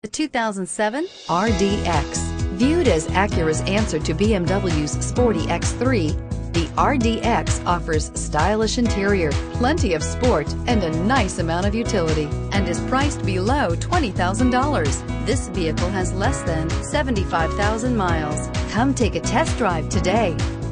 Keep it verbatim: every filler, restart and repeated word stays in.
The two thousand seven R D X. Viewed as Acura's answer to B M W's sporty X three, the R D X offers stylish interior, plenty of sport, and a nice amount of utility, and is priced below twenty thousand dollars. This vehicle has less than seventy-five thousand miles. Come take a test drive today.